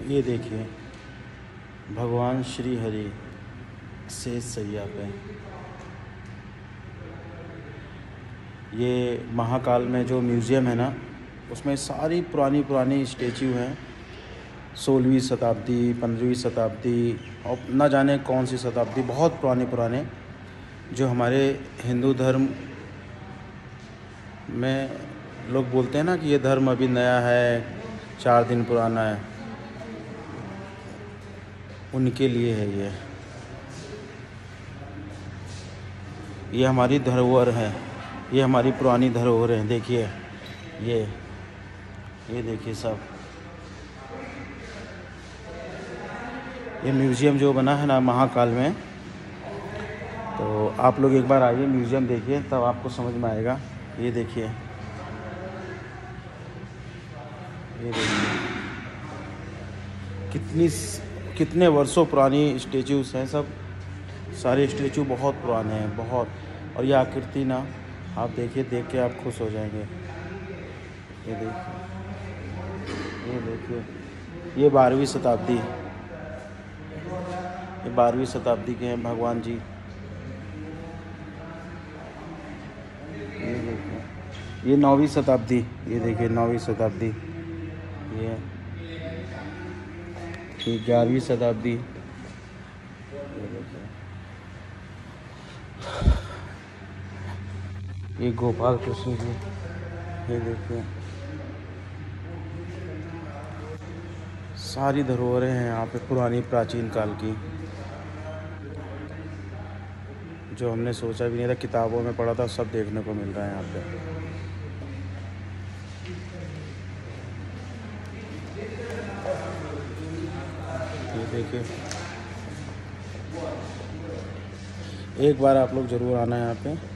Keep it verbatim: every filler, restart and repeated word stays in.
ये देखिए भगवान श्री हरि शेष सैया पे। ये महाकाल में जो म्यूज़ियम है ना, उसमें सारी पुरानी पुरानी स्टैचू हैं। सोलहवीं शताब्दी, पंद्रहवीं शताब्दी और न जाने कौन सी शताब्दी, बहुत पुराने पुराने, जो हमारे हिंदू धर्म में लोग बोलते हैं ना कि ये धर्म अभी नया है, चार दिन पुराना है, उनके लिए है ये ये हमारी धरोहर है, ये हमारी पुरानी धरोहर है। देखिए ये ये देखिए सब, ये म्यूज़ियम जो बना है ना महाकाल में, तो आप लोग एक बार आइए म्यूज़ियम देखिए, तब आपको समझ में आएगा। ये देखिए ये देखिए कितनी कितने वर्षों पुरानी स्टेचूज़ हैं सब, सारे स्टेचू बहुत पुराने हैं बहुत। और ये आकृति ना आप देखिए, देख के आप खुश हो जाएंगे। ये देखिए ये देखिए ये बारहवीं शताब्दी ये बारहवीं शताब्दी के हैं भगवान जी। ये देखिए ये नौवीं शताब्दी, ये देखिए नौवीं शताब्दी, ये ये ग्यारहवीं शताब्दी। ये देखिए ये गोपाल कृष्ण जी। ये देखिए सारी धरोहरें हैं यहाँ पे पुरानी प्राचीन काल की, जो हमने सोचा भी नहीं था, किताबों में पढ़ा था, सब देखने को मिल रहा है यहाँ पे। ये देखिए एक बार आप लोग ज़रूर आना है यहाँ पे।